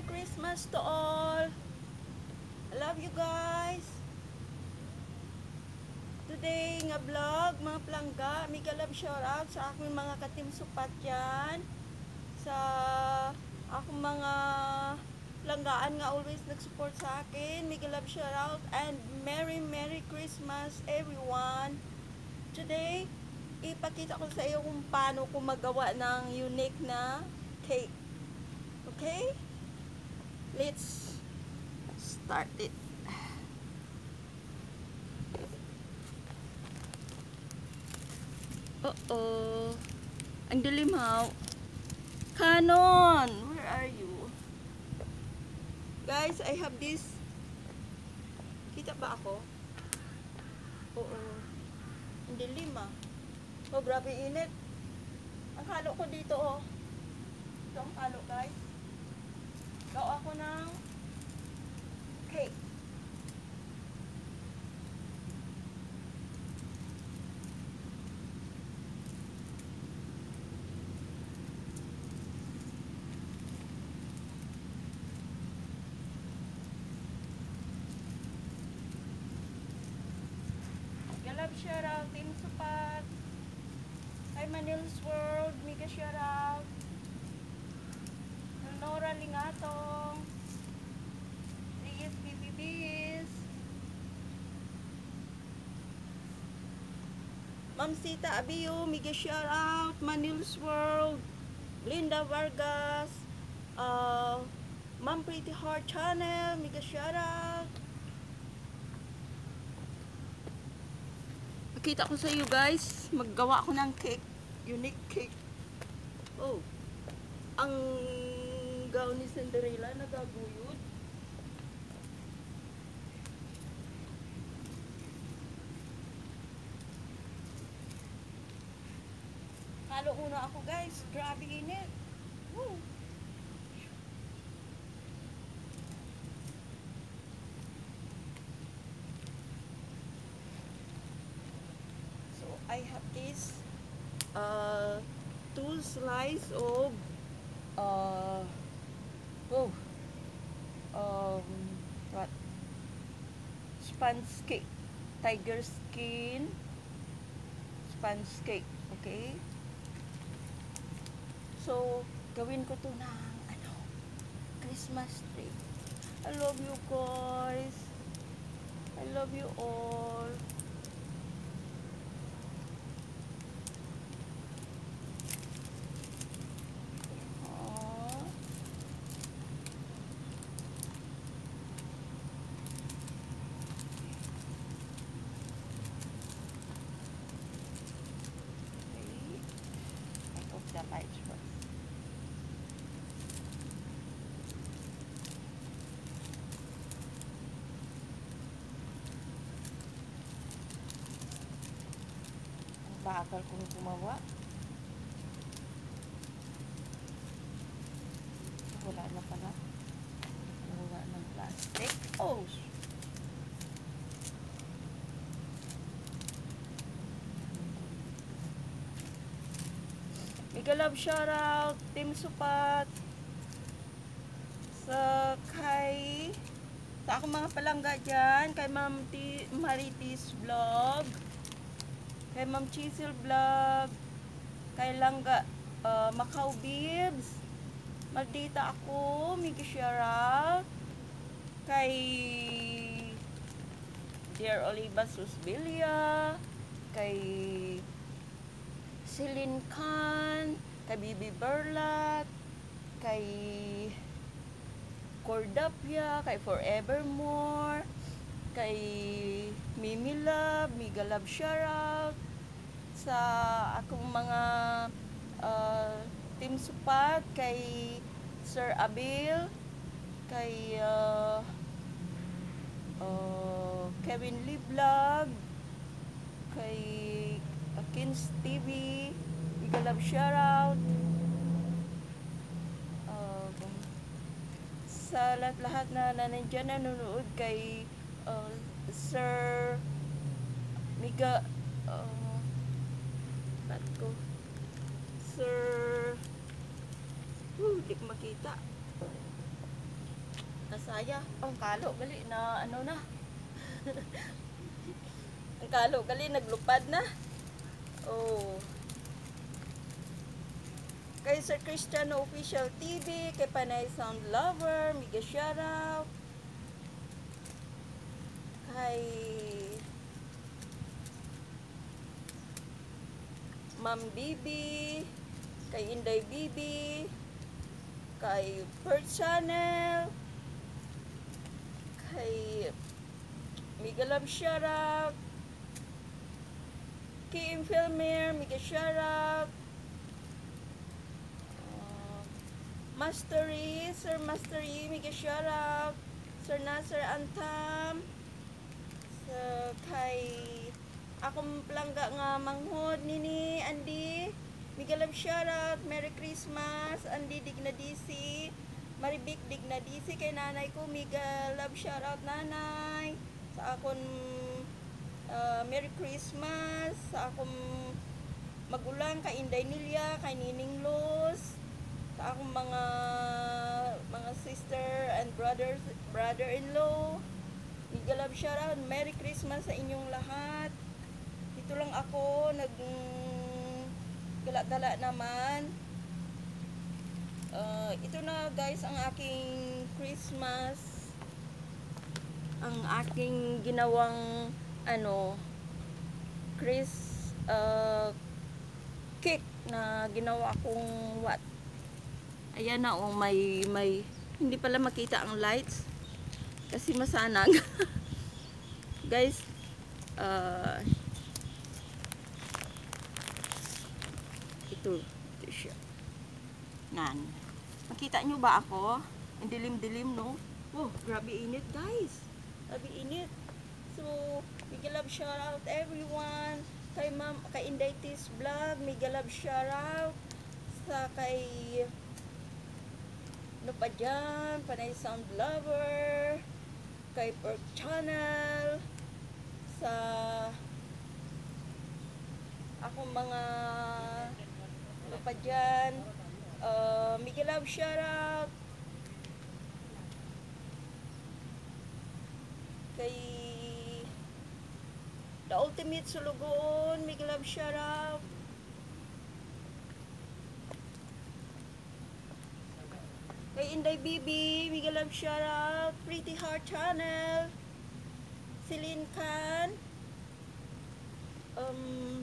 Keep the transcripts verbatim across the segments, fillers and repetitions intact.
Christmas to all. I love you guys. Today nga vlog, mga plangga, mega love shoutout sa aking mga katim supat dyan. Sa akong mga langgaan nga always nag-support sa akin. Mega love shoutout and Merry Merry Christmas everyone. Today, ipakita ko sa iyo kung paano ko magawa ng unique na cake. Okay? Let's start it. Uh-oh. Ang dilim ha. Canon! Where are you? Guys, I have this. Kita ba ako? Oo. Ang dilim ah. Oh, grabe init. Ang halo ko dito oh. Ito ang halo guys. Gawa ako ng cake. Galab shoutout, Team Supat. Hi Manil's World, mega shoutout. Nora Lingatong. Reyes B B Bs. Ma'am Sita Abiyo, mega shoutout. Manil's World. Linda Vargas. Uh, Ma'am Pretty Heart Channel, mega shoutout. Nakita ko sa iyo guys, maggawa ko ng cake, unique cake. Oh, ang gown ni Cinderella nagaguyod. Halo muna ako guys, grabe init. Woo. I have this uh, two slice of uh, oh, um, what sponge cake, tiger skin sponge cake. Okay, so gawin ko to ng ano, Christmas tree. I love you guys, I love you all. The lights first. Ang bakal kong gumawa. Wala na pala. Wala ng plastic. Oh! Mega love shoutout, Team Supat, sa kay, sa akong mga palangga dyan, kay Ma'am Maritis Vlog, kay Ma'am Chisel Vlog, kay Langga uh, Macau Bibs, Maldita ako, mega shoutout, kay Dear Oliva Susbilia, kay Celine Khan, kay Bibi Berlat, kay Cordapia, kay Forevermore, kay Mimi Love, mega love shoutout sa akong mga uh, Team Supat, kay Sir Abil, kay uh, uh, Kevin Lee Vlog, kay Akins T V, mega love shoutout. Uh, sa lahat-lahat na nandiyan nanonood kay uh, Sir Mega uh, ba't ko Sir uh, di ko makita Kasaya. Ang kalo gali na ano na. Ang kalo gali naglupad na. Oh. Kay Sir Cristiano Official T V, kay Panay Sound Lover, mega shoutout. Kay Ma'am Bibi, kay Inday Bibi, kay Bird Channel, kay mega love shoutout. Kim Filmer, mega shoutout. Uh, Mastery, Sir Mastery, mega shoutout. Sir Nasser Antam. So, kay akong plangga nga manghod nini Andy, mega love shoutout. Merry Christmas Andy Dignadisi, Maribik Dignadisi. Kay nanay ko mega love shoutout nanay. Sa akong uh, Merry Christmas sa akong magulang, kay Inday Nilia, kay Nining Luz, sa akong mga mga sister and brothers brother-in-law. Mega love shoutout. Merry Christmas sa inyong lahat. Dito lang ako nag gala-gala naman. Uh, ito na guys ang aking Christmas, ang aking ginawang ano Chris uh, cake na ginawa kong what. Ayan na oh, may may hindi pala makita ang lights kasi masanag. Guys, uh, ito, ito siya. Nan. Makita nyo ba ako? Ang dilim-dilim, no? Oh, grabe init, guys. Grabe init. So, mega love shoutout everyone. Kay Ma'am, kay Inday Tis Vlog, mega love shoutout. Sa kay ano pa dyan, Panay Sound Lover, kay Pork Channel, sa akong mga ano pa dyan, uh, mega love shoutout kay The Ultimate Sulugoon, mega love shoutout kay Inday Bibi, mega love shoutout. Pretty Heart Channel, Celine Khan, um,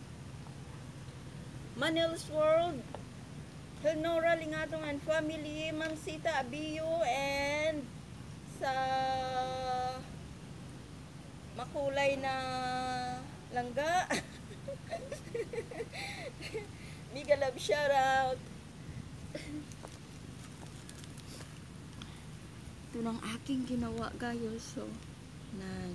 Manil's World, Hilnora Lingatong and family, Ma'am Sita Abiyo, and sa makulay na langga. Mega love shoutout. Ito ng aking ginawa guys. So, nan.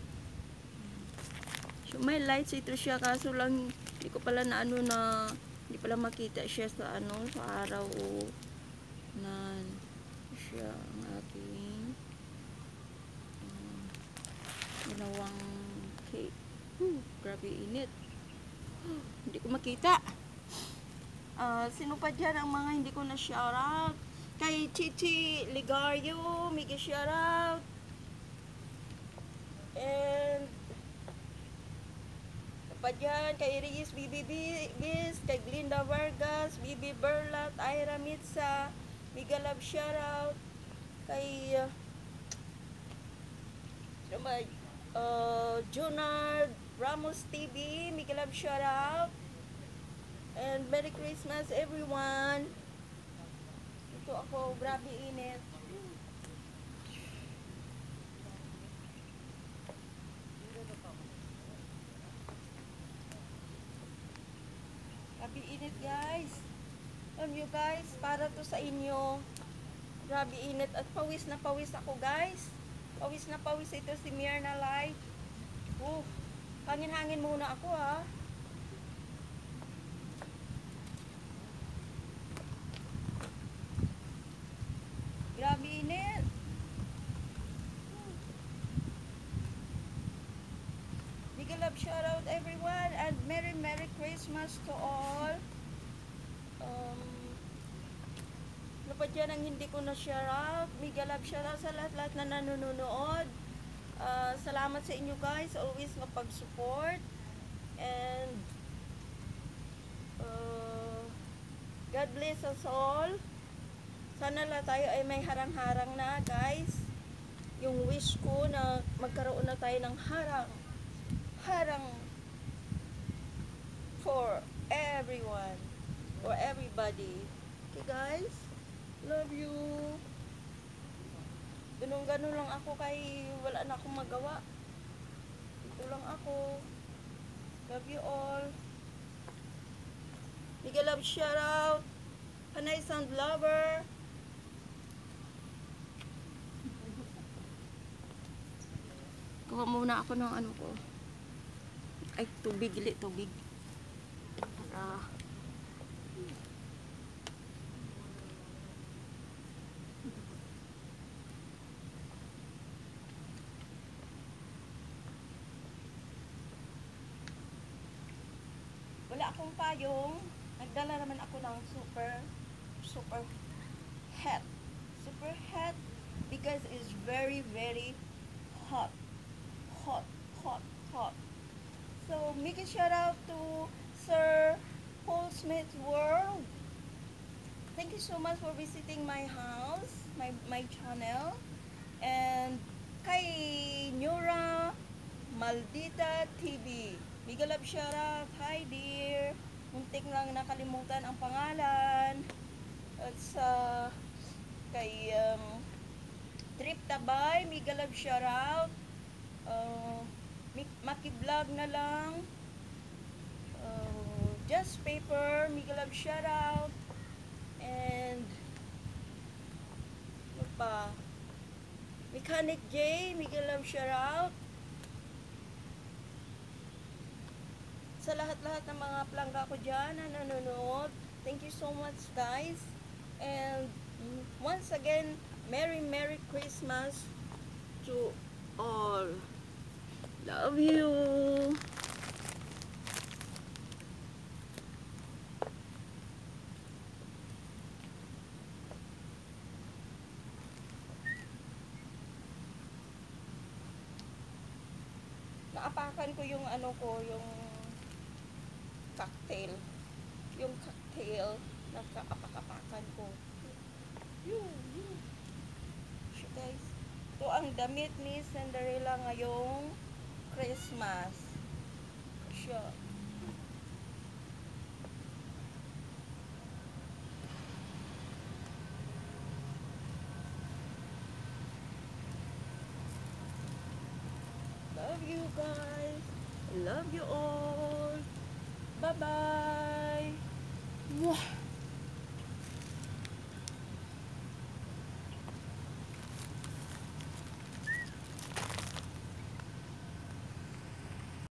So, may lights ito siya kaso lang hindi ko pala na ano na hindi pala makita siya sa ano sa araw o nan siya ang aking um, ginawang cake. Whew, grabe init. Hindi ko makita. Uh, sino pa dyan ang mga hindi ko na shoutout? Kay Chichi Ligario, mega shoutout. And pa dyan, kay Reyes Bibi Bis, kay Glinda Vargas, Bibi Berlat, Ira Mitsa, mega love shoutout. Kay uh, uh, Junard Ramos T V, mega love shoutout. And Merry Christmas everyone. Ito ako, grabe init. Grabe init guys. Alam nyo guys, para to sa inyo. Grabe init at pawis na pawis ako guys. Pawis na pawis ito si Myrna Light. Uh, hangin-hangin muna ako ha. Grabe init. Mega love shoutout everyone and Merry Merry Christmas to all. Um, ano pa dyan ang hindi ko na-share out. Mega love shout out sa lahat-lahat na nanonood. Uh, salamat sa inyo guys. Always nga pag-support. And uh, God bless us all. Sana lang tayo ay may harang-harang na guys. Yung wish ko na magkaroon na tayo ng harang. Harang for everyone. For everybody. Okay guys. Love you. Ganun-ganun lang ako kay wala na akong magawa. Ito lang ako. Love you all. Mega love shout out. Panay Sound Lover. Kuha muna ako ng ano ko. Ay, tubig. Ili, tubig. Para wala akong payong. Nagdala naman ako ng super super hat. Super hat because it's very very hot. Hot, hot, hot. So, make a shout out to Sir Paul Smith World. Thank you so much for visiting my house, my my channel. And kay Nura Maldita T V. Mega love shout out. Hi dear. Muntik lang nakalimutan ang pangalan. At sa kay um, Trip Tabay, mega love shout out. Uh, Maki-vlog na lang. Uh, Just Paper, mega love shout out. And ano pa? Mechanic J, mega love shout out. Sa lahat-lahat ng mga plangga ko dyan na nanonood, thank you so much guys. And once again, Merry Merry Christmas to all. Love you. Naapakan ko yung ano ko, yung cocktail. Yung cocktail, nagkaapak-apakan ko. Yun, yun. So guys, ito ang damit ni Cinderella ngayong Christmas. Siya. Love you guys. Love you all. Bye-bye.